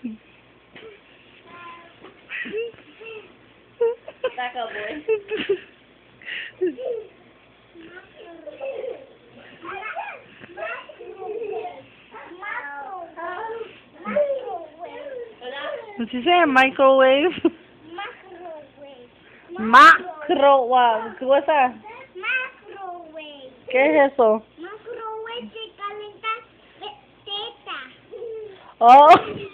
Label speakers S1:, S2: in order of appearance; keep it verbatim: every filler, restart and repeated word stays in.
S1: Back up, boy.
S2: What's he saying? Microwave?
S1: Microwave.
S2: Macrowave. ¿Qué cosa?
S1: Microwave.
S2: ¿Qué es eso?
S1: Microwave se calienta teta.
S2: Oh.